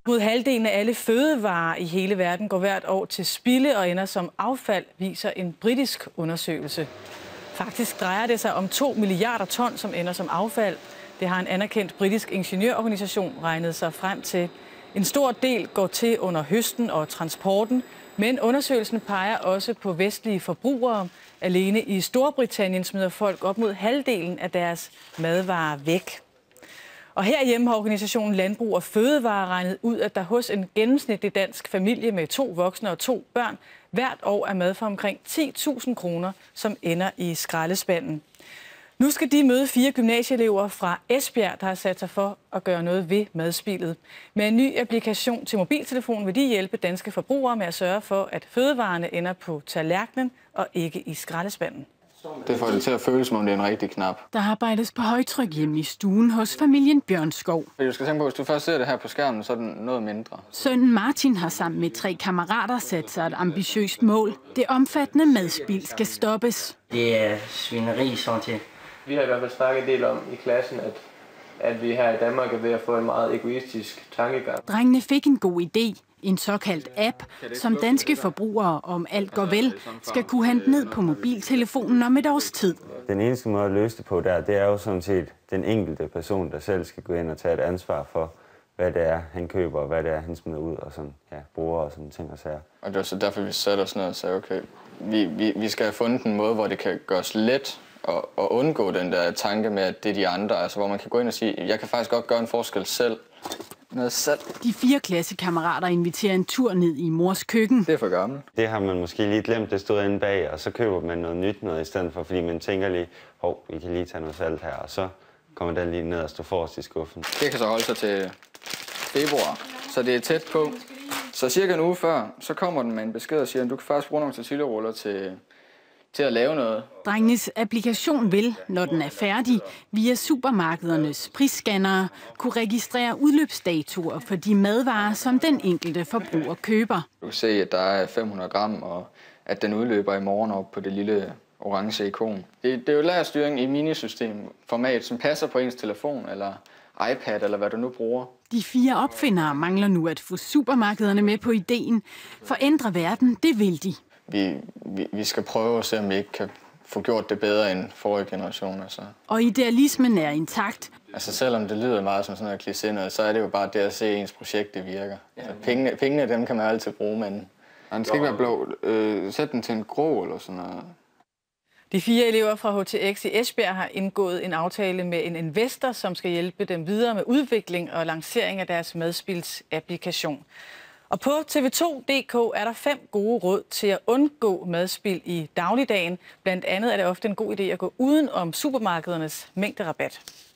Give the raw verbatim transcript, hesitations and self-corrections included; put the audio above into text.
mod halvdelen af alle fødevarer i hele verden går hvert år til spilde og ender som affald, viser en britisk undersøgelse. Faktisk drejer det sig om to milliarder ton, som ender som affald. Det har en anerkendt britisk ingeniørorganisation regnet sig frem til. En stor del går til under høsten og transporten, men undersøgelsen peger også på vestlige forbrugere. Alene i Storbritannien smider folk op mod halvdelen af deres madvarer væk. Og herhjemme har organisationen Landbrug og Fødevare regnet ud, at der hos en gennemsnitlig dansk familie med to voksne og to børn hvert år er mad for omkring ti tusind kroner, som ender i skraldespanden. Nu skal de møde fire gymnasieelever fra Esbjerg, der har sat sig for at gøre noget ved madspildet. Med en ny applikation til mobiltelefonen vil de hjælpe danske forbrugere med at sørge for, at fødevarene ender på tallerkenen og ikke i skraldespanden. Det får det til at føles, som om det er en rigtig knap. Der arbejdes på højtryk hjemme i stuen hos familien Bjørnskov. Du skal tænke på, hvis du først ser det her på skærmen, så er den noget mindre. Sønnen Martin har sammen med tre kammerater sat sig et ambitiøst mål. Det omfattende madspild skal stoppes. Det er svineri sådan til. Vi har i hvert fald snakket en del om i klassen, at, at vi her i Danmark er ved at få en meget egoistisk tankegang. Drengene fik en god idé. En såkaldt app, som danske forbrugere, om alt går vel, skal kunne hente ned på mobiltelefonen om et års tid. Den eneste måde at løse det på der, det er jo sådan set den enkelte person, der selv skal gå ind og tage et ansvar for, hvad det er, han køber, og hvad det er, han smider ud og sådan, ja, bruger og sådan ting og sager. Og det var så derfor, vi satte os ned og sagde, okay, vi, vi, vi skal have fundet en måde, hvor det kan gøres let at, at undgå den der tanke med, at det er de andre, altså hvor man kan gå ind og sige, jeg kan faktisk godt gøre en forskel selv. Noget selv. De fire klassekammerater inviterer en tur ned i mors køkken. Det er for gammelt. Det har man måske lige glemt, det stod inde bag, og så køber man noget nyt noget i stedet for, fordi man tænker lige, hov, vi kan lige tage noget salt her, og så kommer den lige ned og står forrest i skuffen. Det kan så holde sig til februar, så det er tæt på. Så cirka en uge før, så kommer den med en besked og siger, at du kan faktisk bruge nogle tortillaruller til, til at lave noget. Drengenes applikation vil, når den er færdig, via supermarkedernes prisscannere kunne registrere udløbsdatoer for de madvarer, som den enkelte forbruger køber. Du kan se, at der er fem hundrede gram, og at den udløber i morgen op på det lille orange ikon. Det, det er jo lagerstyring i minisystemformat, som passer på ens telefon eller iPad, eller hvad du nu bruger. De fire opfindere mangler nu at få supermarkederne med på ideen. For ændre verden, det vil de. Vi, vi, vi skal prøve at se, om vi ikke kan få gjort det bedre end forrige generation. Altså. Og idealismen er intakt. Altså selvom det lyder meget som sådan noget kliché, så er det jo bare det at se, at ens projekt det virker. Altså, pengene, pengene dem kan man altid bruge, men den skal ikke være blå. Øh, sæt den til en grå eller sådan noget. De fire elever fra H T X i Esbjerg har indgået en aftale med en investor, som skal hjælpe dem videre med udvikling og lancering af deres madspildsapplikation. Og på T V to punktum d k er der fem gode råd til at undgå madspild i dagligdagen. Blandt andet er det ofte en god idé at gå uden om supermarkedernes mængderabat.